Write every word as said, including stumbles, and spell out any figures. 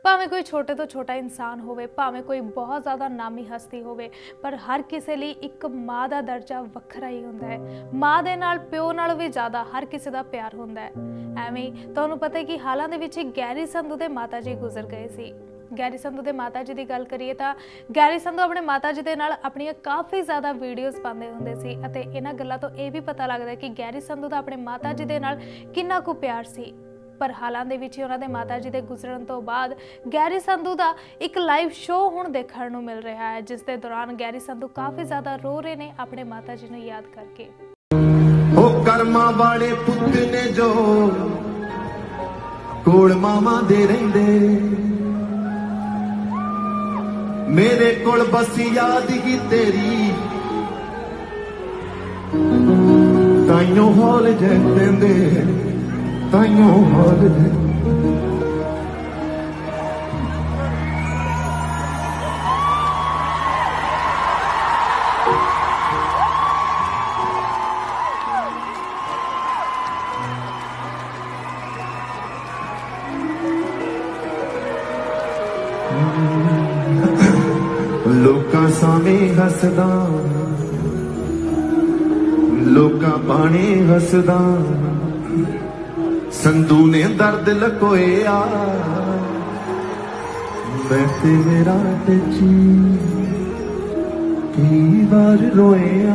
भावें कोई छोटे तो छोटा इंसान होवे, भावें कोई बहुत ज़्यादा नामी हस्ती होवे, पर हर किसी लिए एक माँ का दर्जा वखरा ही होंदा है। माँ दे नाल प्यो नाल भी ज़्यादा हर किसी का प्यार होंदा है। एवें तुहानूं पता है कि हालां दे विच गैरी संधू दे माता जी गुजर गए सी। गैरी संधू दे माता जी की गल करिए तो गैरी संधू अपने माता जी दे नाल अपनी काफ़ी ज़्यादा वीडियोज़ पाते होंदे सी अते इन्हां गल्लां तो यह भी पता लगदा है कि गैरी संधू दा अपने माता जी दे नाल किन्ना कुछ प्यार सी। पर हालां दे विच उन्हां दे माता जी दे गुजरन तो बाद गैरी संधू दा एक लाइव शो हुण देखण नूं मिल रहा है, जिस दे दौरान गैरी संधू काफ़ी ज़्यादा रो रहे ने अपने माता जी नूं याद करके। ओ कर्मा वाले पुत्त ने जो कोल मामा दे रहिंदे, मेरे कोल बस यादगी तेरी ताइयों हौल जैंदे ताइयों हौल लोकां सामे हसदा लोकां पाने हसदा, संधू ने दर्द लकोया मैं तेरे रात ची कई बार रोया।